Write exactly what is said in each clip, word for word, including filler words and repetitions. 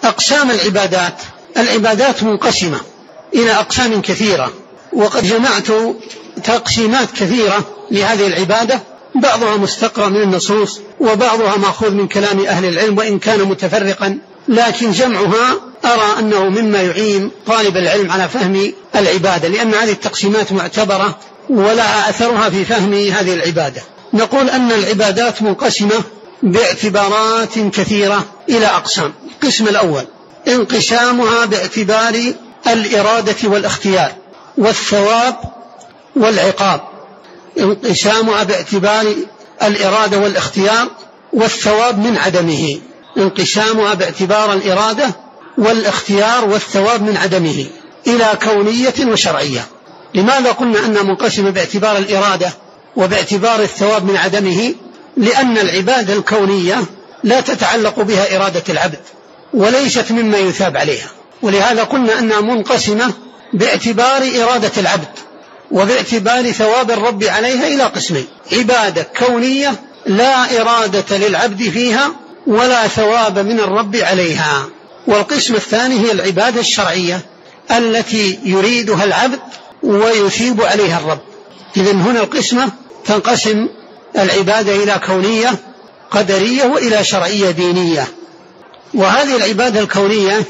أقسام العبادات. العبادات منقسمة إلى أقسام كثيرة، وقد جمعت تقسيمات كثيرة لهذه العبادة، بعضها مستقرأ من النصوص وبعضها مأخوذ من كلام أهل العلم وإن كان متفرقا، لكن جمعها أرى أنه مما يعين طالب العلم على فهم العبادة، لأن هذه التقسيمات معتبرة ولا أثرها في فهم هذه العبادة. نقول أن العبادات منقسمة باعتبارات كثيرة إلى أقسام. القسم الأول انقسامها باعتبار الإرادة والاختيار والثواب والعقاب. انقسامها باعتبار الإرادة والاختيار والثواب من عدمه. انقسامها باعتبار الإرادة والاختيار والثواب من عدمه إلى كونية وشرعية. لماذا قلنا أنها منقسمة باعتبار الإرادة وباعتبار الثواب من عدمه؟ لأن العبادة الكونية لا تتعلق بها إرادة العبد وليست مما يثاب عليها، ولهذا قلنا أنها منقسمة باعتبار إرادة العبد وباعتبار ثواب الرب عليها إلى قسمين: عبادة كونية لا إرادة للعبد فيها ولا ثواب من الرب عليها، والقسم الثاني هي العبادة الشرعية التي يريدها العبد ويثيب عليها الرب. إذن هنا القسمة تنقسم العبادة إلى كونية قدرية وإلى شرعية دينية. وهذه العبادة الكونية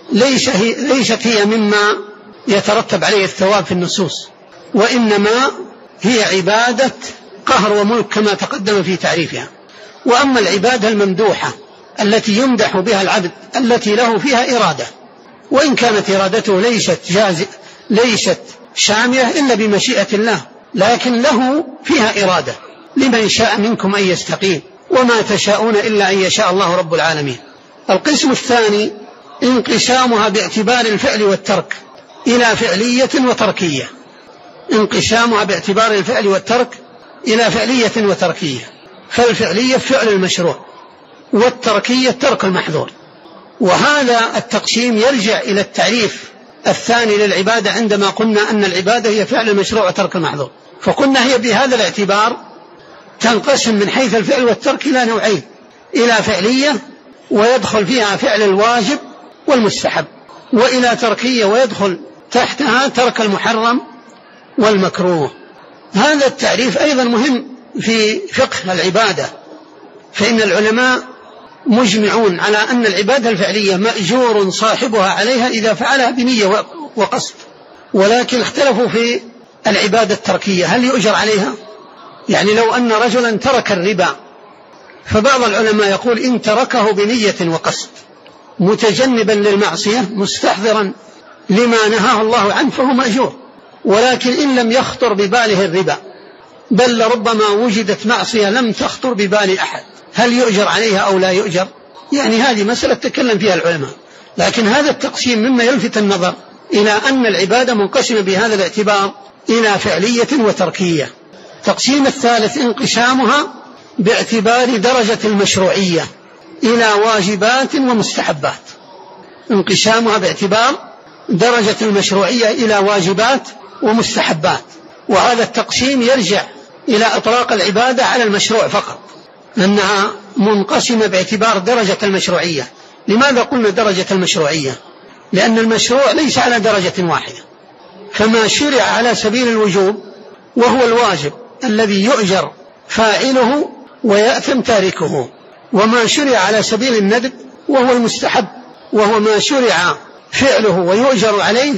ليست هي مما يترتب عليه الثواب في النصوص، وإنما هي عبادة قهر وملك كما تقدم في تعريفها. وأما العبادة الممدوحة التي يمدح بها العبد التي له فيها إرادة، وإن كانت إرادته ليست جازئة ليست شاملة إلا بمشيئة الله، لكن له فيها إرادة: لمن شاء منكم أن يستقيم وما تشاءون إلا أن يشاء الله رب العالمين. القسم الثاني انقسامها باعتبار الفعل والترك إلى فعلية وتركية. انقسامها باعتبار الفعل والترك إلى فعلية وتركية، فالفعلية فعل المشروع والتركية ترك المحظور. وهذا التقسيم يرجع إلى التعريف الثاني للعبادة عندما قلنا أن العبادة هي فعل المشروع وترك المحظور، فقلنا هي بهذا الاعتبار تنقسم من حيث الفعل والترك إلى نوعين: إلى فعلية ويدخل فيها فعل الواجب والمستحب، وإلى تركية ويدخل تحتها ترك المحرم والمكروه. هذا التعريف أيضا مهم في فقه العبادة، فإن العلماء مجمعون على أن العبادة الفعلية مأجور صاحبها عليها إذا فعلها بنية وقصد، ولكن اختلفوا في العبادة التركية هل يؤجر عليها؟ يعني لو أن رجلا ترك الربا، فبعض العلماء يقول إن تركه بنية وقصد متجنبا للمعصية مستحضرا لما نهاه الله عنه فهو مأجور، ولكن إن لم يخطر بباله الربا بل ربما وجدت معصية لم تخطر ببال أحد، هل يؤجر عليها أو لا يؤجر؟ يعني هذه مسألة تكلم فيها العلماء. لكن هذا التقسيم مما يلفت النظر إلى أن العبادة منقسمة بهذا الاعتبار إلى فعلية وتركية. التقسيم الثالث انقسامها باعتبار درجة المشروعية إلى واجبات ومستحبات. انقسامها باعتبار درجة المشروعية إلى واجبات ومستحبات، وهذا التقسيم يرجع إلى إطلاق العبادة على المشروع فقط، أنها منقسمة باعتبار درجة المشروعية. لماذا قلنا درجة المشروعية؟ لأن المشروع ليس على درجة واحدة، فما شرع على سبيل الوجوب وهو الواجب الذي يؤجر فاعله ويأثم تاركه، وما شرع على سبيل الندب وهو المستحب وهو ما شرع فعله ويؤجر عليه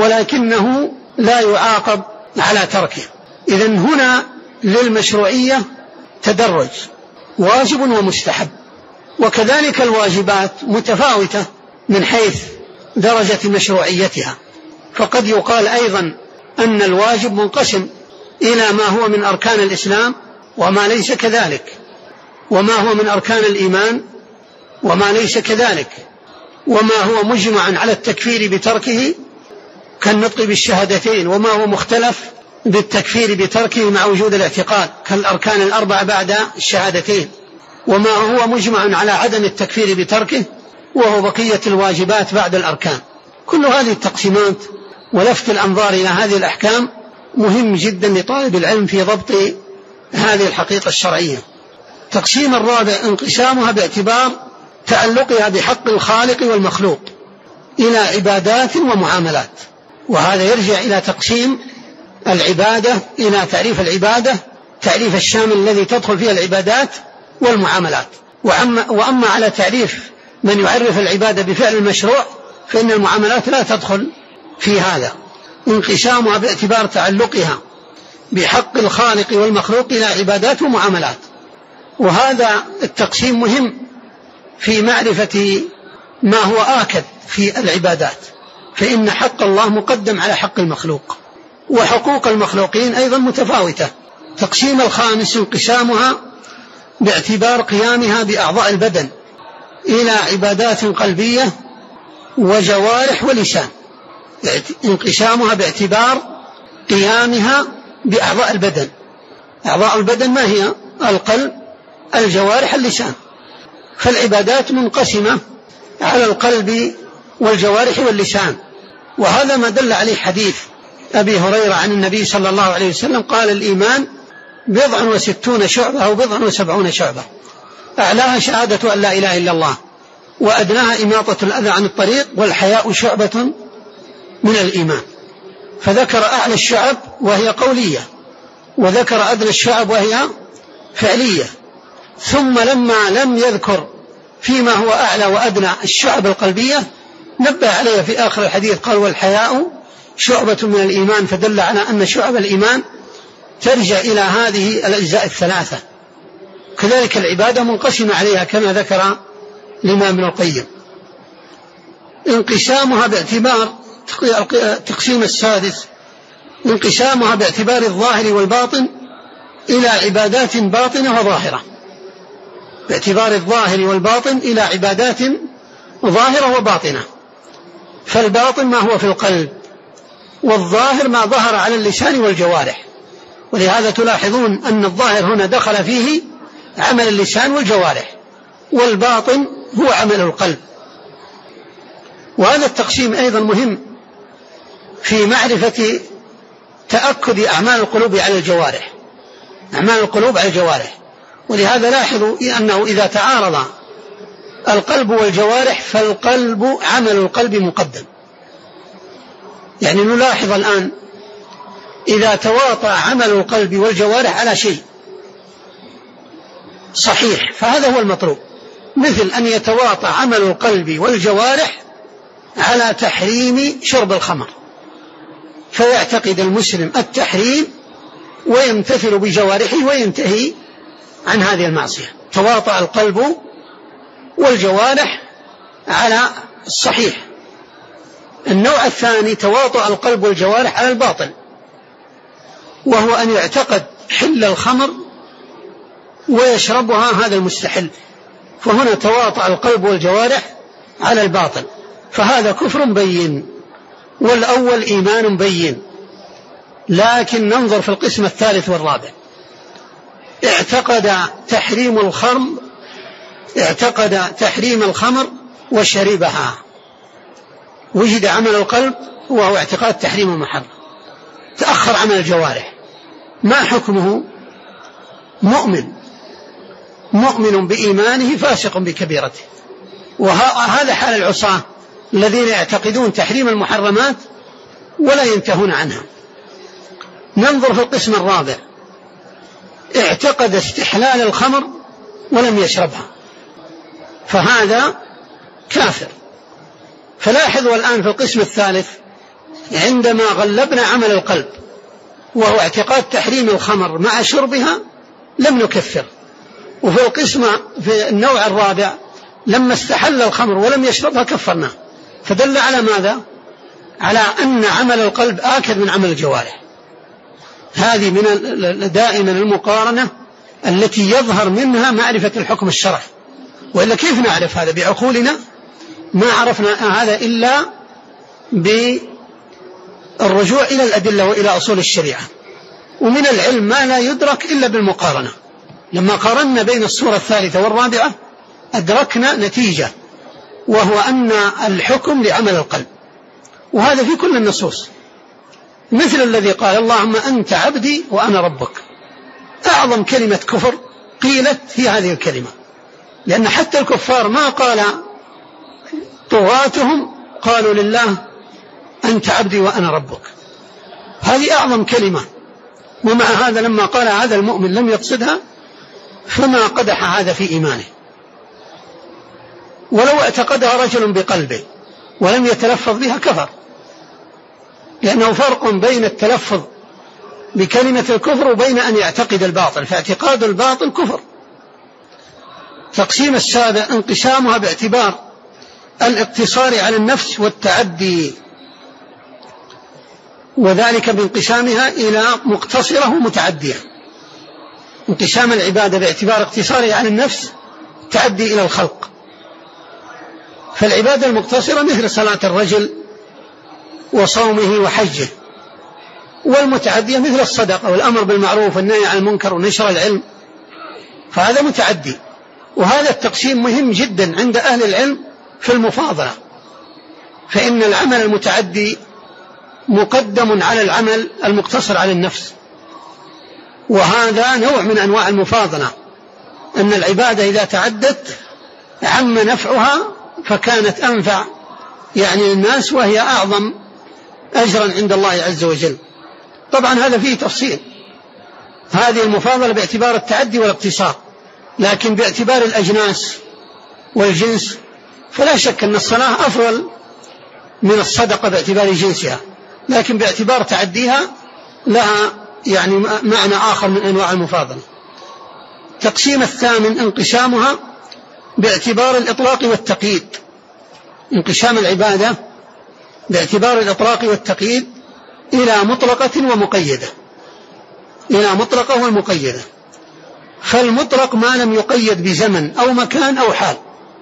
ولكنه لا يعاقب على تركه. إذن هنا للمشروعية تدرج: واجب ومستحب. وكذلك الواجبات متفاوتة من حيث درجة مشروعيتها، فقد يقال أيضا أن الواجب منقسم إلى ما هو من أركان الإسلام وما ليس كذلك، وما هو من أركان الإيمان وما ليس كذلك، وما هو مجمع على التكفير بتركه كالنطق بالشهادتين، وما هو مختلف بالتكفير بتركه مع وجود الاعتقاد كالأركان الأربعة بعد الشهادتين، وما هو مجمع على عدم التكفير بتركه وهو بقية الواجبات بعد الأركان. كل هذه التقسيمات ولفت الأنظار إلى هذه الأحكام مهم جدا لطالب العلم في ضبط هذه الحقيقة الشرعية. تقسيم الرابع انقسامها باعتبار تعلقها بحق الخالق والمخلوق إلى عبادات ومعاملات. وهذا يرجع إلى تقسيم العبادة إلى تعريف العبادة، تعريف الشامل الذي تدخل فيه العبادات والمعاملات. وأما على تعريف من يعرف العبادة بفعل المشروع فإن المعاملات لا تدخل في هذا. انقسامها باعتبار تعلقها بحق الخالق والمخلوق إلى عبادات ومعاملات. وهذا التقسيم مهم في معرفة ما هو آكد في العبادات، فإن حق الله مقدم على حق المخلوق، وحقوق المخلوقين أيضا متفاوتة. تقسيم الخامس انقسامها باعتبار قيامها بأعضاء البدن إلى عبادات قلبية وجوارح ولسان. انقسامها باعتبار قيامها بأعضاء البدن. أعضاء البدن ما هي؟ القلب، الجوارح، اللسان. فالعبادات منقسمة على القلب والجوارح واللسان. وهذا ما دل عليه حديث أبي هريرة عن النبي صلى الله عليه وسلم قال: الإيمان بضع وستون شعبة أو بضع وسبعون شعبة، أعلاها شهادة أن لا إله إلا الله، وأدناها إماطة الأذى عن الطريق، والحياء شعبة من الإيمان. فذكر أعلى الشعب وهي قولية، وذكر أدنى الشعب وهي فعلية. ثم لما لم يذكر فيما هو أعلى وأدنى الشعب القلبية نبه عليه في آخر الحديث قال: والحياء شعبة من الإيمان، فدل على أن شعب الإيمان ترجع إلى هذه الأجزاء الثلاثة. كذلك العبادة منقسمة عليها كما ذكر الإمام ابن القيم. انقسامها باعتبار تقسيم السادس انقسامها باعتبار الظاهر والباطن إلى عبادات باطنة وظاهرة. باعتبار الظاهر والباطن إلى عبادات ظاهرة وباطنة. فالباطن ما هو في القلب، والظاهر ما ظهر على اللسان والجوارح. ولهذا تلاحظون أن الظاهر هنا دخل فيه عمل اللسان والجوارح، والباطن هو عمل القلب. وهذا التقسيم أيضا مهم في معرفة تأكد أعمال القلوب على الجوارح، أعمال القلوب على الجوارح. ولهذا لاحظوا أنه إذا تعارض القلب والجوارح فالقلب عمل القلب مقدم. يعني نلاحظ الآن إذا تواطأ عمل القلب والجوارح على شيء صحيح فهذا هو المطلوب، مثل أن يتواطأ عمل القلب والجوارح على تحريم شرب الخمر، فيعتقد المسلم التحريم ويمتثل بجوارحه وينتهي عن هذه المعصية. تواطأ القلب والجوارح على الصحيح. النوع الثاني تواطؤ القلب والجوارح على الباطل، وهو أن يعتقد حل الخمر ويشربها هذا المستحل، فهنا تواطأ القلب والجوارح على الباطل، فهذا كفر بين، والأول إيمان بين. لكن ننظر في القسم الثالث والرابع. اعتقد تحريم الخمر اعتقد تحريم الخمر وشربها، وجد عمل القلب وهو اعتقاد تحريم المحرم، تأخر عمل الجوارح. ما حكمه؟ مؤمن مؤمن بإيمانه فاسق بكبيرته. وهذا حال العصاة الذين يعتقدون تحريم المحرمات ولا ينتهون عنها. ننظر في القسم الرابع. اعتقد استحلال الخمر ولم يشربها، فهذا كافر. فلاحظوا الآن في القسم الثالث عندما غلبنا عمل القلب وهو اعتقاد تحريم الخمر مع شربها لم نكفر، وفي القسم في النوع الرابع لما استحل الخمر ولم يشربها كفرناه. فدل على ماذا؟ على أن عمل القلب آكد من عمل الجوارح. هذه من دائما المقارنة التي يظهر منها معرفة الحكم الشرعي، وإلا كيف نعرف هذا بعقولنا؟ ما عرفنا هذا إلا بالرجوع إلى الأدلة وإلى أصول الشريعة. ومن العلم ما لا يدرك إلا بالمقارنة. لما قارنا بين الصورة الثالثة والرابعة أدركنا نتيجة، وهو أن الحكم لعمل القلب، وهذا في كل النصوص، مثل الذي قال اللهم أنت عبدي وأنا ربك. أعظم كلمة كفر قيلت هي هذه الكلمة، لأن حتى الكفار ما قال طغاتهم قالوا لله أنت عبدي وأنا ربك، هذه أعظم كلمة. ومع هذا لما قال هذا المؤمن لم يقصدها، فما قدح هذا في إيمانه. ولو اعتقدها رجل بقلبه ولم يتلفظ بها كفر، لأنه فرق بين التلفظ بكلمة الكفر وبين أن يعتقد الباطل، فاعتقاد الباطل كفر. تقسيم السابع انقسامها باعتبار الاقتصار على النفس والتعدي، وذلك بانقسامها إلى مقتصرة ومتعدية. انقسام العبادة باعتبار اقتصارها على النفس تعدي إلى الخلق، فالعبادة المقتصرة مثل صلاة الرجل وصومه وحجه، والمتعدية مثل الصدقة والأمر بالمعروف والنهي عن المنكر ونشر العلم، فهذا متعدي. وهذا التقسيم مهم جدا عند أهل العلم في المفاضلة، فإن العمل المتعدي مقدم على العمل المقتصر على النفس، وهذا نوع من أنواع المفاضلة، أن العبادة إذا تعدت عم نفعها فكانت أنفع يعني للناس، وهي أعظم أجرا عند الله عز وجل. طبعا هذا فيه تفصيل، هذه المفاضلة باعتبار التعدي والاقتصار، لكن باعتبار الأجناس والجنس فلا شك أن الصلاة أفضل من الصدقة باعتبار جنسها، لكن باعتبار تعديها لها يعني معنى آخر من أنواع المفاضلة. تقسيم الثامن انقسامها باعتبار الإطلاق والتقييد، انقسام العبادة باعتبار الإطلاق والتقييد إلى مطلقة ومقيدة، إلى مطلقة والمقيدة. فالمطلق ما لم يقيد بزمن أو مكان أو حال،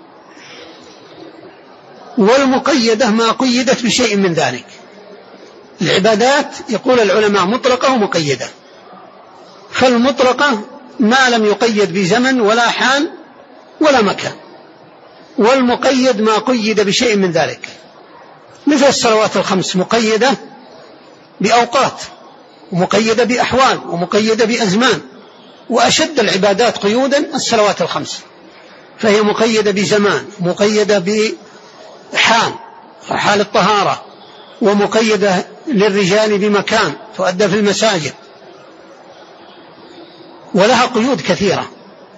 والمقيدة ما قيدت بشيء من ذلك. العبادات يقول العلماء مطلقة ومقيدة، فالمطلقة ما لم يقيد بزمن ولا حال ولا مكان، والمقيد ما قيد بشيء من ذلك، مثل الصلوات الخمس مقيدة بأوقات ومقيدة بأحوال ومقيدة بأزمان، وأشد العبادات قيودا الصلوات الخمس، فهي مقيدة بزمان، مقيدة بحال حال الطهارة، ومقيدة للرجال بمكان تؤدى في المساجد، ولها قيود كثيرة.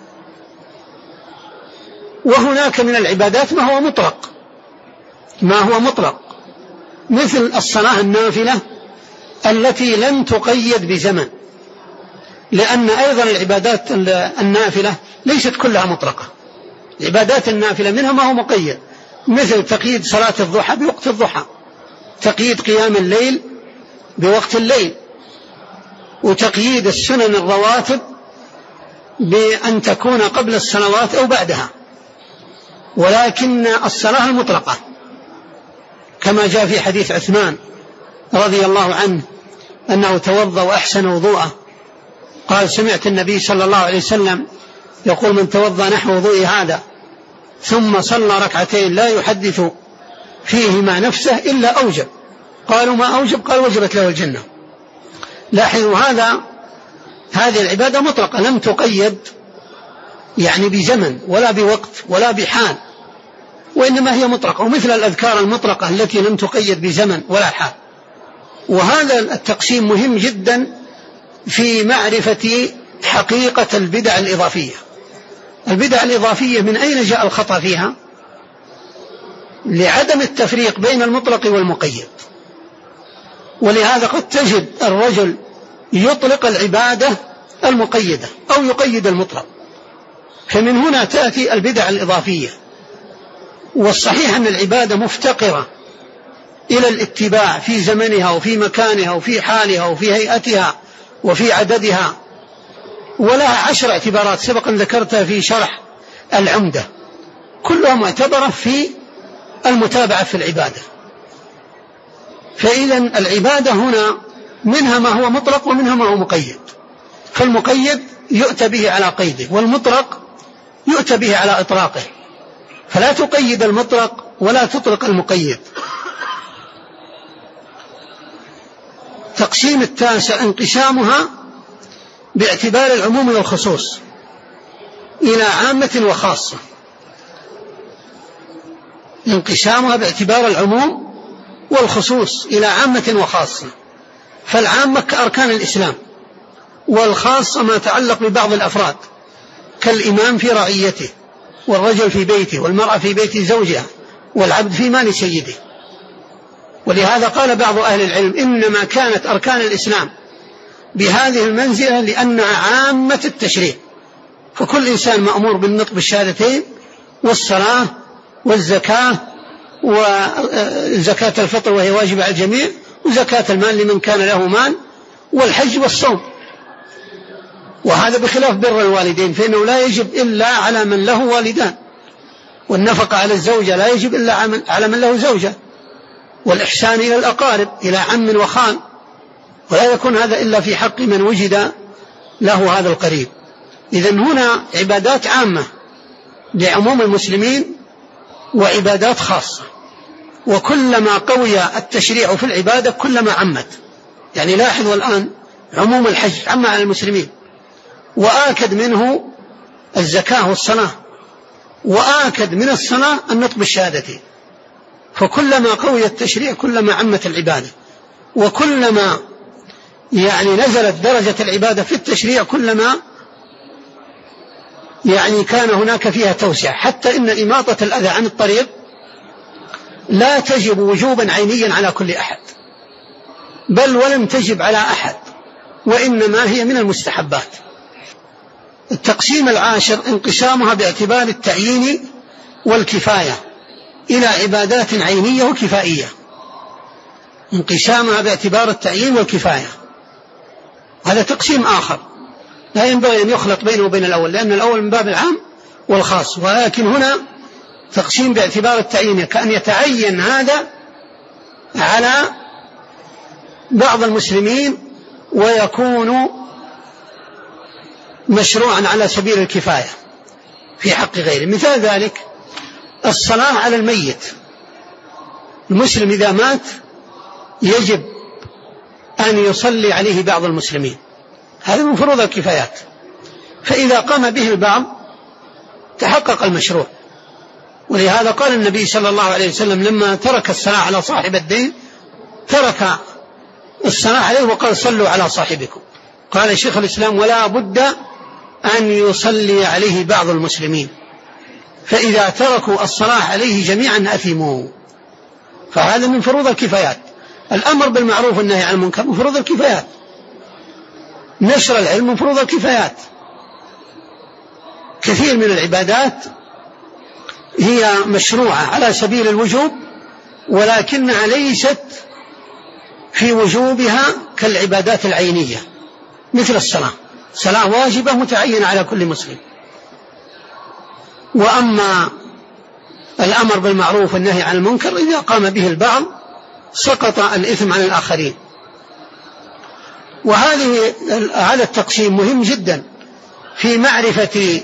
وهناك من العبادات ما هو مطلق، ما هو مطلق مثل الصلاة النافلة التي لم تقيد بزمن، لأن أيضا العبادات النافلة ليست كلها مطلقة، العبادات النافلة منها ما هو مقيد، مثل تقييد صلاة الضحى بوقت الضحى، تقييد قيام الليل بوقت الليل، وتقييد السنن الرواتب بأن تكون قبل الصلوات أو بعدها. ولكن الصلاة المطلقة كما جاء في حديث عثمان رضي الله عنه أنه توضأ وأحسن وضوءه، قال سمعت النبي صلى الله عليه وسلم يقول من توضأ نحو وضوء هذا ثم صلى ركعتين لا يحدث فيهما نفسه إلا أوجب. قالوا ما أوجب؟ قال وجبت له الجنة. لاحظوا هذا، هذه العبادة مطلقة لم تقيد يعني بزمن ولا بوقت ولا بحال، وإنما هي مطلقة، ومثل الأذكار المطلقة التي لم تقيد بزمن ولا حال. وهذا التقسيم مهم جدا في معرفة حقيقة البدع الإضافية. البدع الإضافية من أين جاء الخطأ فيها؟ لعدم التفريق بين المطلق والمقيد، ولهذا قد تجد الرجل يطلق العبادة المقيدة أو يقيد المطلق، فمن هنا تأتي البدع الإضافية. والصحيح أن العبادة مفتقرة إلى الاتباع في زمنها وفي مكانها وفي حالها وفي هيئتها وفي عددها، ولها عشر اعتبارات سبقا ذكرتها في شرح العمدة، كلها معتبرة في المتابعة في العبادة. فإذا العبادة هنا منها ما هو مطلق ومنها ما هو مقيد، فالمقيد يؤتى به على قيده، والمطلق يؤتى به على إطلاقه، فلا تقيد المطلق ولا تطلق المقيد. تقسيم التاسع انقسامها باعتبار العموم والخصوص إلى عامة وخاصة، انقسامها باعتبار العموم والخصوص إلى عامة وخاصة، فالعامة كأركان الإسلام، والخاصة ما تعلق ببعض الأفراد كالإمام في رعيته، والرجل في بيته، والمرأة في بيت زوجها، والعبد في مال سيده. ولهذا قال بعض أهل العلم إنما كانت أركان الإسلام بهذه المنزلة لأنها عامة التشريع، فكل إنسان مأمور بالنطق بالشهادتين والصلاة والزكاة وزكاة الفطر وهي واجبة على الجميع، وزكاة المال لمن كان له مال، والحج والصوم. وهذا بخلاف بر الوالدين، فإنه لا يجب إلا على من له والدان، والنفقة على الزوجة لا يجب إلا على من له زوجة، والإحسان إلى الأقارب إلى عم وخال، ولا يكون هذا إلا في حق من وجد له هذا القريب. إذن هنا عبادات عامة لعموم المسلمين وعبادات خاصة، وكلما قوي التشريع في العبادة كلما عمت. يعني لاحظوا الآن عموم الحج عم على المسلمين، وآكد منه الزكاة والصلاة، وآكد من الصلاة النطق بالشهادتين. فكلما قوي التشريع كلما عمت العبادة، وكلما يعني نزلت درجة العبادة في التشريع كلما يعني كان هناك فيها توسعة. حتى إن إماطة الأذى عن الطريق لا تجب وجوبا عينيا على كل أحد، بل ولم تجب على أحد، وإنما هي من المستحبات. التقسيم العاشر انقسامها باعتبار التعيين والكفاية إلى عبادات عينية وكفائية. انقسامها باعتبار التعيين والكفاية هذا تقسيم آخر لا ينبغي أن يخلط بينه وبين الأول، لأن الأول من باب العام والخاص، ولكن هنا تقسيم باعتبار التعيين، كأن يتعين هذا على بعض المسلمين ويكون مشروعا على سبيل الكفاية في حق غيره. مثال ذلك الصلاة على الميت، المسلم إذا مات يجب أن يصلي عليه بعض المسلمين، هذا من فروض الكفايات، فإذا قام به البعض تحقق المشروع. ولهذا قال النبي صلى الله عليه وسلم لما ترك الصلاة على صاحب الدين ترك الصلاة عليه وقال صلوا على صاحبكم. قال شيخ الإسلام ولا بد أن يصلي عليه بعض المسلمين، فإذا تركوا الصلاة عليه جميعا أثموا. فهذا من فروض الكفايات. الأمر بالمعروف والنهي عن المنكر من فروض الكفايات، نشر العلم من فروض الكفايات. كثير من العبادات هي مشروعة على سبيل الوجوب، ولكنها ليست في وجوبها كالعبادات العينية، مثل الصلاة، صلاة واجبة متعينة على كل مسلم. وأما الأمر بالمعروف والنهي عن المنكر إذا قام به البعض سقط الإثم عن الآخرين. وهذه هذا التقسيم مهم جدا في معرفة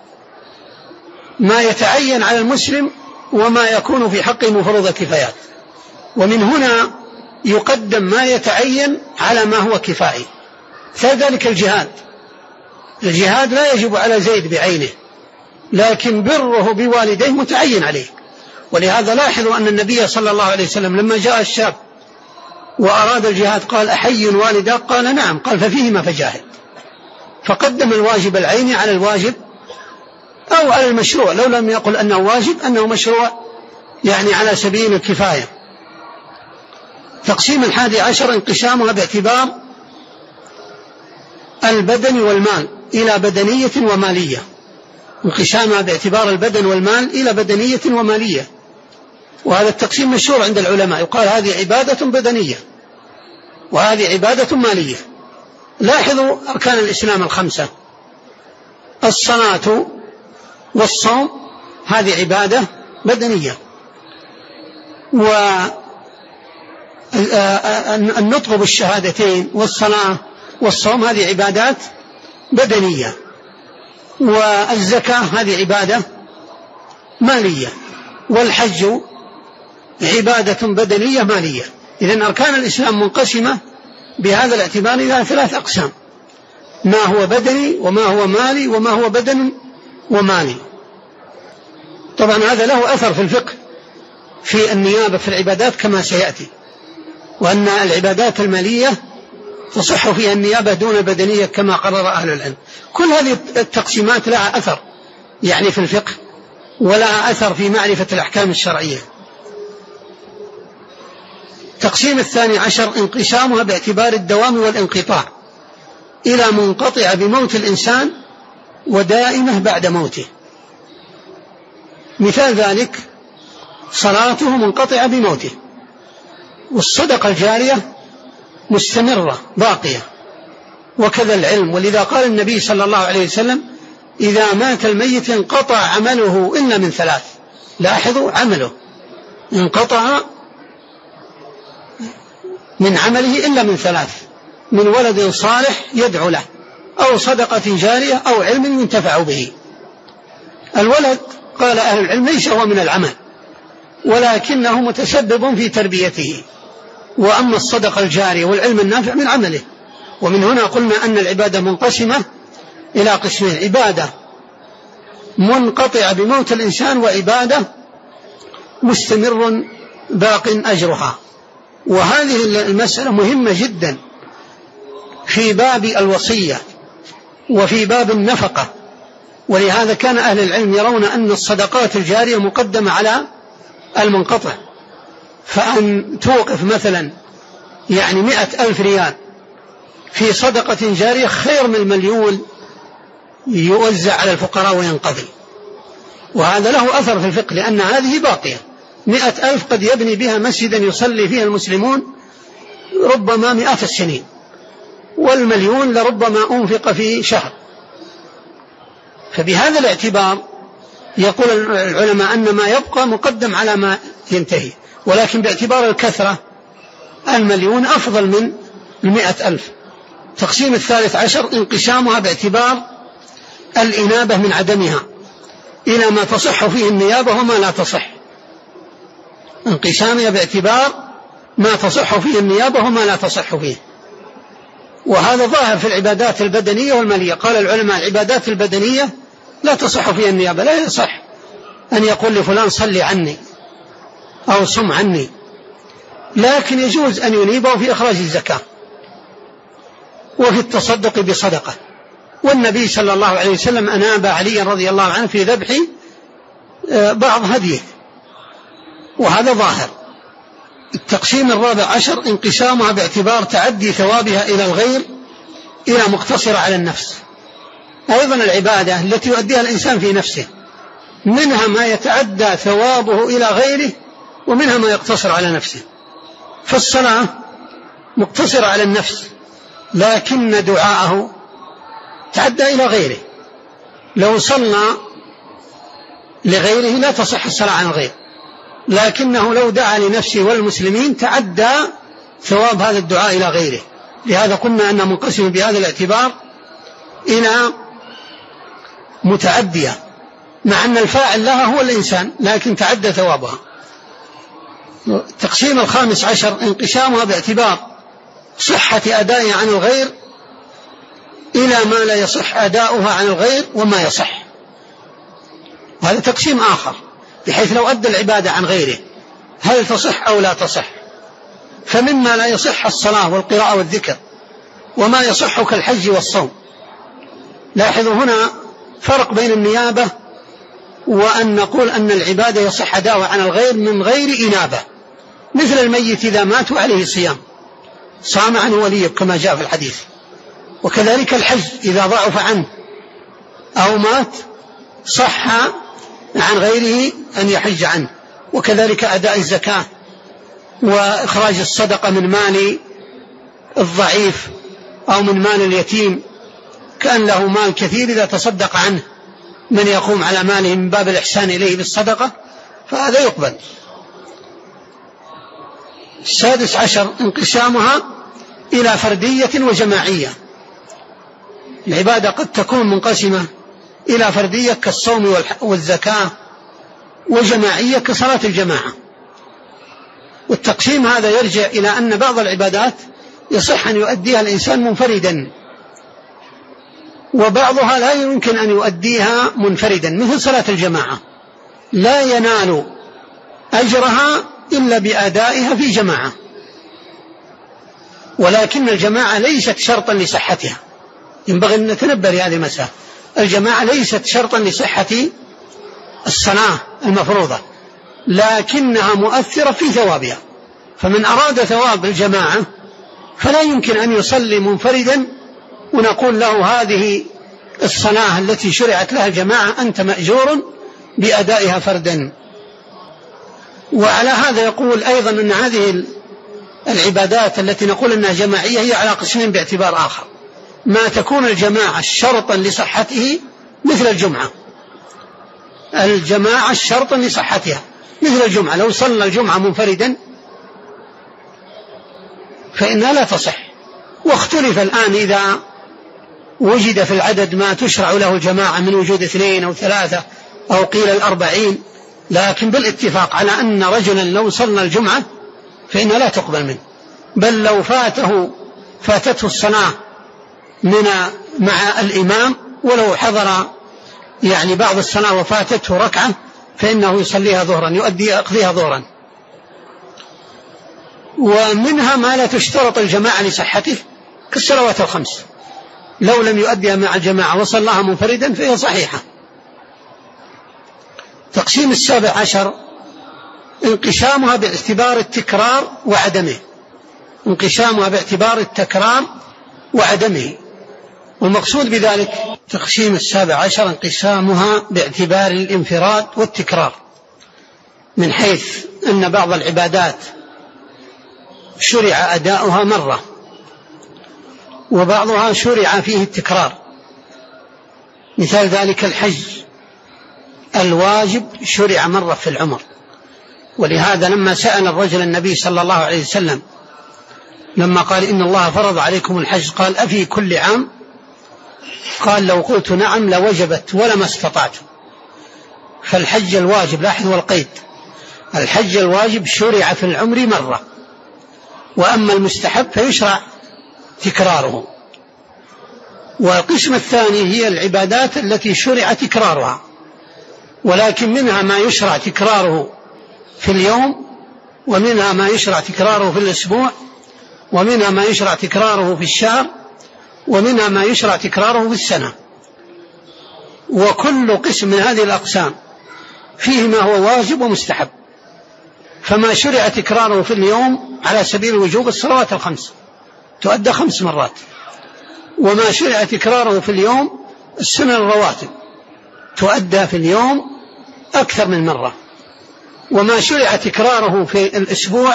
ما يتعين على المسلم وما يكون في حقه من فروض الكفايات. ومن هنا يقدم ما يتعين على ما هو كفائي. كذلك الجهاد، الجهاد لا يجب على زيد بعينه، لكن بره بوالديه متعين عليه. ولهذا لاحظوا أن النبي صلى الله عليه وسلم لما جاء الشاب وأراد الجهاد قال أحي والداه؟ قال نعم. قال ففيهما فجاهد. فقدم الواجب العيني على الواجب أو على المشروع، لو لم يقل أنه واجب أنه مشروع، يعني على سبيل الكفاية. تقسيم الحادي عشر انقسامها باعتبار البدن والمال إلى بدنية ومالية. انقسامها باعتبار البدن والمال إلى بدنية ومالية، وهذا التقسيم مشهور عند العلماء، يقال هذه عبادة بدنية وهذه عبادة مالية. لاحظوا أركان الإسلام الخمسة: الصلاة والصوم هذه عبادة بدنية، والنطق بالشهادتين والصلاة والصوم هذه عبادات بدنية، والزكاة هذه عبادة مالية، والحج عبادة بدنية مالية. إذن أركان الإسلام منقسمة بهذا الاعتبار إلى ثلاث أقسام: ما هو بدني وما هو مالي وما هو بدن ومالي. طبعا هذا له أثر في الفقه، في النيابة في العبادات كما سيأتي، وأن العبادات المالية تصح فيها النيابة دون البدنية كما قرر أهل العلم. كل هذه التقسيمات لها أثر يعني في الفقه ولا أثر في معرفة الأحكام الشرعية. التقسيم الثاني عشر انقسامها باعتبار الدوام والانقطاع إلى منقطع بموت الإنسان ودائمة بعد موته. مثال ذلك صلاته منقطعة بموته، والصدقة الجارية مستمرة باقية، وكذا العلم. ولذا قال النبي صلى الله عليه وسلم إذا مات الميت انقطع عمله إلا من ثلاث. لاحظوا عمله انقطع من عمله إلا من ثلاث: من ولد صالح يدعو له، أو صدقة جارية، أو علم ينتفع به. الولد قال أهل العلم ليس هو من العمل ولكنه متسبب في تربيته، وأما الصدقة الجارية والعلم النافع من عمله. ومن هنا قلنا أن العبادة منقسمة إلى قسمين: عبادة منقطعة بموت الإنسان، وعبادة مستمر باق أجرها. وهذه المسألة مهمة جدا في باب الوصية وفي باب النفقة، ولهذا كان أهل العلم يرون أن الصدقات الجارية مقدمة على المنقطع، فأن توقف مثلا يعني مئة ألف ريال في صدقة جارية خير من المليون يوزع على الفقراء وينقضي. وهذا له أثر في الفقه، لأن هذه باقية. مئة ألف قد يبني بها مسجدا يصلي فيه المسلمون ربما مئات السنين، والمليون لربما أنفق في شهر. فبهذا الاعتبار يقول العلماء أن ما يبقى مقدم على ما ينتهي، ولكن باعتبار الكثرة المليون أفضل من المئة ألف. تقسيم الثالث عشر انقسامها باعتبار الإنابة من عدمها إلى ما تصح فيه النيابة وما لا تصح. انقسامها باعتبار ما تصح فيه النيابة وما لا تصح فيه، وهذا ظاهر في العبادات البدنية والمالية. قال العلماء العبادات البدنية لا تصح فيها النيابة، لا يصح أن يقول لفلان صلي عني أو صم عني، لكن يجوز أن ينيبه في إخراج الزكاة وفي التصدق بصدقة. والنبي صلى الله عليه وسلم أناب عليا رضي الله عنه في ذبح بعض هديه، وهذا ظاهر. التقسيم الرابع عشر انقسامها باعتبار تعدي ثوابها إلى الغير إلى مقتصرة على النفس. أيضا العبادة التي يؤديها الإنسان في نفسه منها ما يتعدى ثوابه إلى غيره، ومنها ما يقتصر على نفسه. فالصلاة مقتصرة على النفس، لكن دعاءه تعدى إلى غيره. لو صلى لغيره لا تصح الصلاة عن الغير، لكنه لو دعا لنفسه والمسلمين تعدى ثواب هذا الدعاء إلى غيره. لهذا قلنا أنه منقسم بهذا الاعتبار إلى متعدية، مع أن الفاعل لها هو الإنسان لكن تعدى ثوابها. التقسيم الخامس عشر انقسامها باعتبار صحة أدائها عن الغير إلى ما لا يصح أداؤها عن الغير وما يصح. وهذا تقسيم آخر، بحيث لو أدى العبادة عن غيره هل تصح أو لا تصح. فمما لا يصح الصلاة والقراءة والذكر، وما يصح كالحج والصوم. لاحظوا هنا فرق بين النيابة وأن نقول أن العبادة يصح أداؤها عن الغير من غير إنابة، مثل الميت إذا مات وعليه صيام صام عنه وليه كما جاء في الحديث. وكذلك الحج إذا ضعف عنه أو مات صح عن غيره أن يحج عنه. وكذلك أداء الزكاة وإخراج الصدقة من مال الضعيف أو من مال اليتيم، كأن له مال كثير إذا تصدق عنه من يقوم على ماله من باب الإحسان إليه بالصدقة فهذا يقبل. السادس عشر انقسامها إلى فردية وجماعية. العبادة قد تكون منقسمة إلى فردية كالصوم والزكاة، وجماعية كصلاة الجماعة. والتقسيم هذا يرجع إلى أن بعض العبادات يصح أن يؤديها الإنسان منفردا، وبعضها لا يمكن أن يؤديها منفردا، مثل صلاة الجماعة لا ينال أجرها إلا بأدائها في جماعة، ولكن الجماعة ليست شرطا لصحتها. ينبغي أن نتنبه لهذه المسألة. الجماعة ليست شرطا لصحة الصلاة المفروضة، لكنها مؤثرة في ثوابها. فمن أراد ثواب الجماعة فلا يمكن أن يصلي منفردا ونقول له هذه الصلاة التي شرعت لها الجماعة أنت مأجور بأدائها فردا. وعلى هذا يقول أيضا أن هذه العبادات التي نقول أنها جماعية هي على قسمين باعتبار آخر. ما تكون الجماعة شرطا لصحته مثل الجمعة، الجماعة شرطا لصحتها مثل الجمعة. لو صلى الجمعة منفردا فإنها لا تصح. واختلف الآن إذا وجد في العدد ما تشرع له الجماعة من وجود اثنين أو ثلاثة أو قيل الأربعين، لكن بالاتفاق على أن رجلا لو صلى الجمعة فإنها لا تقبل منه، بل لو فاته فاتته الصلاة من مع الإمام ولو حضر يعني بعض الصلاة وفاتته ركعة فإنه يصليها ظهرا، يؤدي يقضيها ظهرا. ومنها ما لا تشترط الجماعة لصحته كالصلوات الخمس، لو لم يؤديها مع الجماعة وصلاها منفردا فهي صحيحة. تقسيم السابع عشر انقسامها باعتبار التكرار وعدمه، انقسامها باعتبار التكرار وعدمه. والمقصود بذلك تقسيم السابع عشر انقسامها باعتبار الانفراد والتكرار، من حيث أن بعض العبادات شرع أداؤها مرة وبعضها شرع فيه التكرار. مثال ذلك الحج الواجب شرع مرة في العمر، ولهذا لما سأل الرجل النبي صلى الله عليه وسلم لما قال إن الله فرض عليكم الحج قال أفي كل عام؟ قال لو قلت نعم لوجبت ولما استطعت. فالحج الواجب، لاحظوا القيد، الحج الواجب شرع في العمر مرة، وأما المستحب فيشرع تكراره. والقسم الثاني هي العبادات التي شرع تكرارها، ولكن منها ما يشرع تكراره في اليوم، ومنها ما يشرع تكراره في الأسبوع، ومنها ما يشرع تكراره في الشهر، ومنها ما يشرع تكراره في السنة. وكل قسم من هذه الأقسام فيه ما هو واجب ومستحب. فما شرع تكراره في اليوم على سبيل الوجوب الصلوات الخمس تؤدى خمس مرات، وما شرع تكراره في اليوم السنن الرواتب تؤدى في اليوم أكثر من مرة. وما شرع تكراره في الأسبوع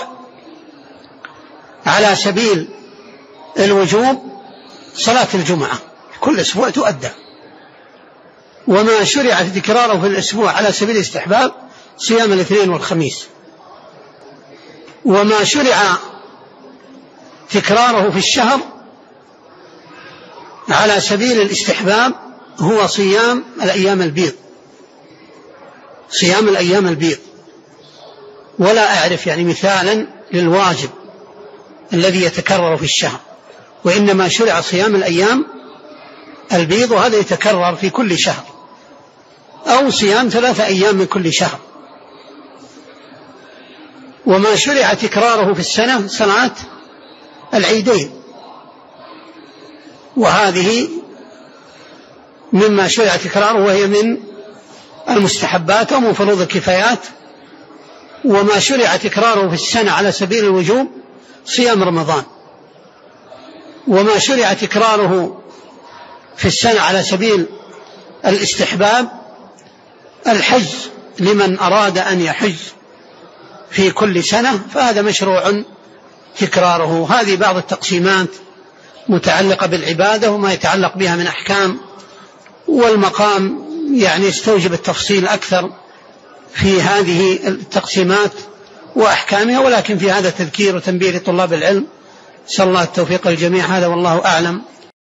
على سبيل الوجوب صلاة الجمعة كل أسبوع تؤدى. وما شرع تكراره في الأسبوع على سبيل الاستحباب صيام الاثنين والخميس. وما شرع تكراره في الشهر على سبيل الاستحباب هو صيام الأيام البيض، صيام الأيام البيض. ولا أعرف يعني مثالا للواجب الذي يتكرر في الشهر، وإنما شرع صيام الأيام البيض، وهذا يتكرر في كل شهر، أو صيام ثلاثة أيام من كل شهر. وما شرع تكراره في السنة صلاة العيدين، وهذه مما شرع تكراره وهي من المستحبات ومن فروض الكفايات. وما شرع تكراره في السنة على سبيل الوجوب صيام رمضان. وما شرع تكراره في السنة على سبيل الاستحباب الحج لمن أراد أن يحج في كل سنة، فهذا مشروع تكراره. هذه بعض التقسيمات متعلقة بالعبادة وما يتعلق بها من أحكام، والمقام يعني يستوجب التفصيل أكثر في هذه التقسيمات وأحكامها، ولكن في هذا تذكير وتنبيه لطلاب العلم. صلى الله التوفيق الجميع. هذا والله أعلم.